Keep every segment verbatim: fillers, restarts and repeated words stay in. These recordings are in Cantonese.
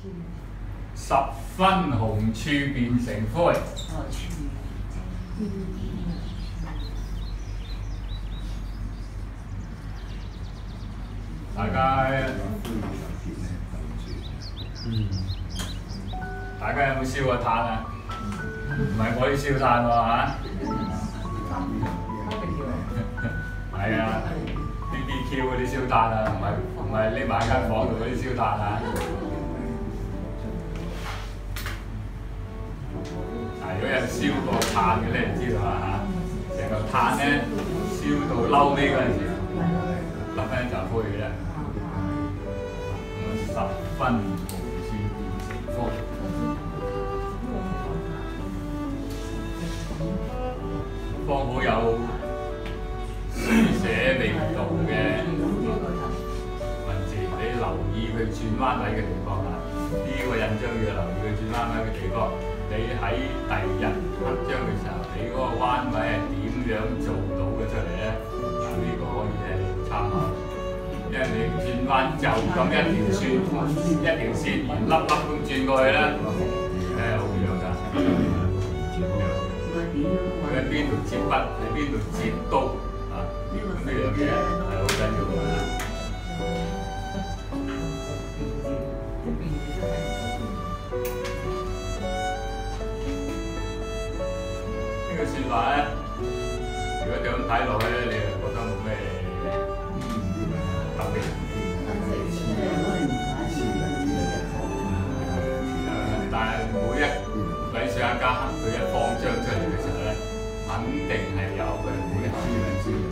十分紅處變成灰。大家嗯，大家有冇燒過炭啊？唔係我啲燒炭喎嚇。係啊 ，B B Q 嗰啲燒炭啊，唔係唔係匿埋喺間房度嗰啲燒炭啊。嗱，如果有燒過炭嘅咧，就知道啦嚇。成嚿炭咧燒到嬲尾嗰陣時，得翻一陣灰嘅啫。十分紅處變成灰。方好有書寫味道嘅文字，你留意佢轉彎位嘅地方啊！呢、這個印章要留意佢轉彎位嘅地方。你喺第日刻章嘅時候，你嗰個彎位係點樣做到嘅出嚟咧？嗱，呢個可以係參考，因為你轉彎就咁一條線，一條線圓粒粒咁轉過去咧，誒好樣㗎。佢喺邊度接筆，喺邊度接刀啊！咁呢樣嘢係好緊要㗎。呢個説話咧，如果就咁睇落去咧，你就覺得冇咩特別。但係每一位上一家佢一放張出嚟嘅時候咧，肯定係有佢背後嘅資料。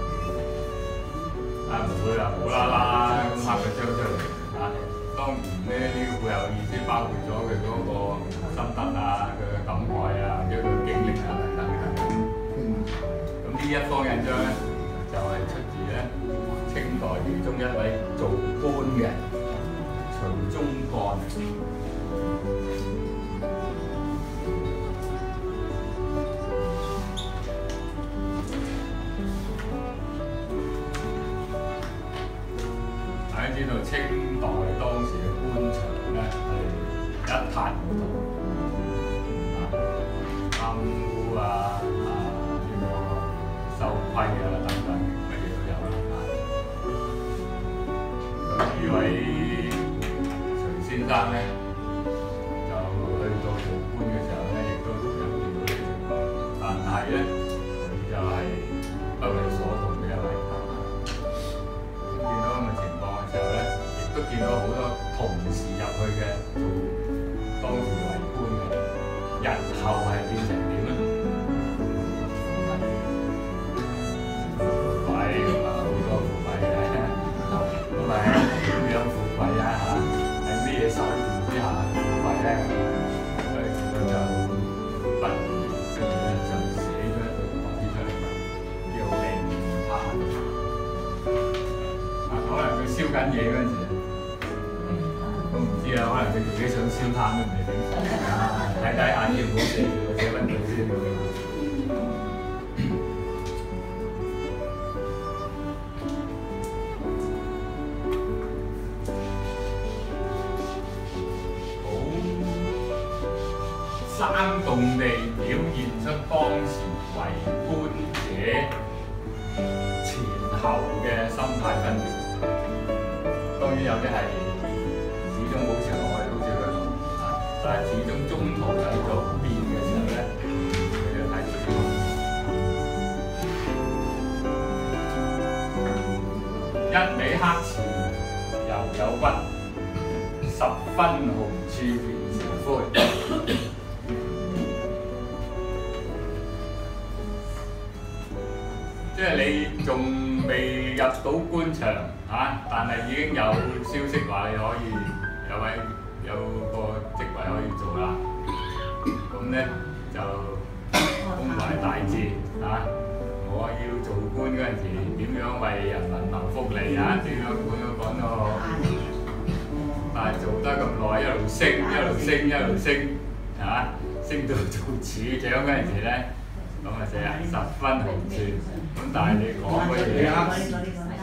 啊，唔會話無啦啦咁刻個張出嚟啊！當然咧，呢、這個背後意思包括咗佢嗰個心得啊、佢嘅感慨啊、或者佢嘅經歷啊等等等。咁呢一方印章咧，就係、是、出自咧清代其中一位做官嘅徐宗幹。知道清代當時嘅官場咧係一塌糊塗，啊貪污啊啊呢個收規啊等等乜嘢都有啦。咁呢位徐先生咧就去到做官嘅時候咧，亦都同樣見到呢個情況，但係咧佢就係不為所動嘅一位。都見到好多同時入去嘅做當時為官嘅，日後係變成點咧？腐敗咁啊，好多腐敗嘅，咁係點樣腐敗啊？嚇，喺咩嘢手段之下腐敗咧？所以佢就不跟住咧就寫咗一句話出嚟，叫靈炭。啊，可能佢燒緊嘢嗰陣時。可能佢自己想燒炭都唔定，睇睇眼要唔好寫，寫文句先。好生動地表現出當時為官者前後嘅心態分別。當然有啲係。保持落去，好似佢咁啊！但係始終中途有咗變嘅時候咧，佢就睇住呢個一味黑詞又有骨，十分紅處變成灰。即係你仲未入到官場啊，但係已經有消息話你可以。有位有個職位可以做啦，咁咧就胸懷大志啊！我要做官嗰陣時，點樣為人民謀福利啊？點樣管都講到好，但係做得咁耐，一路升，一路升，一路升，啊！升到做處長嗰陣時咧，咁啊成日十分紅處，咁但係你講嗰嘢